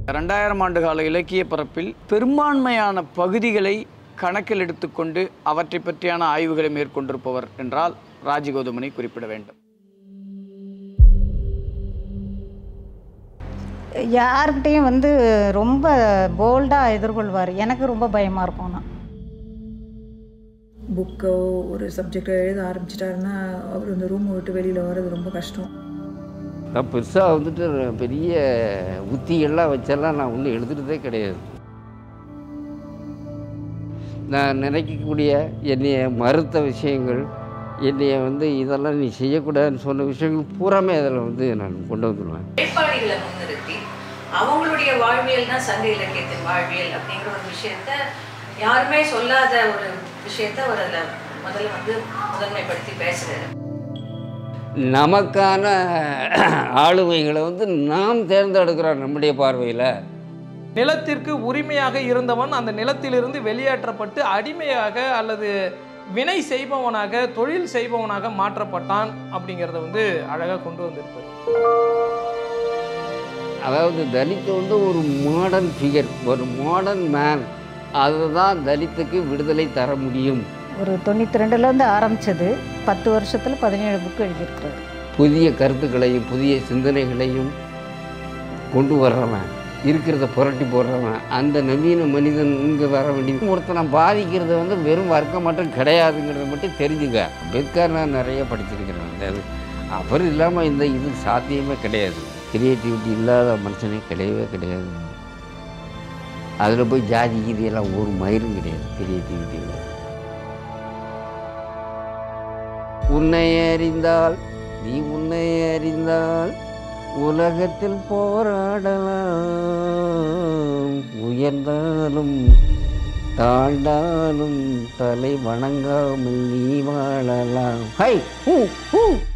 2000 ஆண்டு கால இலக்கிய பரப்பில் பெரும்பான்மையான பகுதிகளை கணக்கில் எடுத்துக்கொண்டு அவற்றை பற்றியான ஆய்வுகளை மேற்கொண்டிருப்பவர் என்றால் கௌதமனை குறிப்பிட வேண்டும். யார்கிட்டையும் வந்து ரொம்ப போல்டாக எதிர்கொள்வார். எனக்கு ரொம்ப பயமாக இருக்கும். நான் புக்கோ ஒரு சப்ஜெக்டை எழுத ஆரம்பிச்சிட்டாருன்னா அவர் இந்த ரூமை விட்டு வெளியில் வர்றது ரொம்ப கஷ்டம். நான் பெருசாக வந்துட்டு பெரிய உத்திகள்லாம் வச்செல்லாம் நான் ஒன்றும் எழுதுறதே கிடையாது. நான் நினைக்கக்கூடிய என்னைய மறுத்த விஷயங்கள், என்னைய வந்து இதெல்லாம் நீ செய்யக்கூடாதுன்னு சொன்ன விஷயங்கள் பூராமே அதில் வந்து நான் கொண்டு வந்துடுவேன். வேட்பாளர்களை முன்னிறுத்தி அவங்களுடைய வாழ்வியல் தான் சங்க இலக்கியத்தின் வாழ்வியல் அப்படிங்கிற ஒரு விஷயத்த யாருமே சொல்லாத ஒரு விஷயத்த அவர் அதில் முதல்ல வந்து முதன்மைப்படுத்தி பேசுகிறாரு. நமக்கான ஆளுமைகளை வந்து நாம் தேர்ந்தெடுக்கிறோம். நம்முடைய பார்வையில் நிலத்திற்கு உரிமையாக இருந்தவன் அந்த நிலத்திலிருந்து வெளியேற்றப்பட்டு அடிமையாக அல்லது வினை செய்பவனாக, தொழில் செய்பவனாக மாற்றப்பட்டான் அப்படிங்கிறத வந்து அழகாக கொண்டு வந்திருப்பார். அதாவது தலித் வந்து ஒரு மாடர்ன் ஃபிகர், ஒரு மாடர்ன் மேன். அதுதான் தலித்துக்கு விடுதலை தர முடியும். ஒரு 92லேருந்து ஆரம்பித்தது 10 வருஷத்தில் 17 புக்கு எழுதியிருக்கிறார். புதிய கருத்துக்களையும் புதிய சிந்தனைகளையும் கொண்டு வர்றவன், இருக்கிறத புரட்டி போடுறவன், அந்த நவீன மனிதன் இங்கே வர வேண்டிய ஒருத்தனை பாதிக்கிறது வந்து வெறும் வர்க்கம் மட்டும் கிடையாதுங்கிறத மட்டும் தெரிஞ்சுங்க. அம்பேத்கர் நான் நிறைய படிச்சிருக்கிறேன். அவர் இல்லாமல் இந்த இது சாத்தியமே கிடையாது. கிரியேட்டிவிட்டி இல்லாத மனுஷனே கிடையவே கிடையாது. அதில் போய் ஜாதி கீதியெல்லாம் ஒரு மயிரும் கிடையாது கிரியேட்டிவிட்டியில். உன்னை அறிந்தால் நீ உன்னை அறிந்தால் உலகத்தில் போராடலாம். உயர்ந்தாலும் தாழ்ந்தாலும் தலை வணங்காமல் நீ வாழலாம். High who who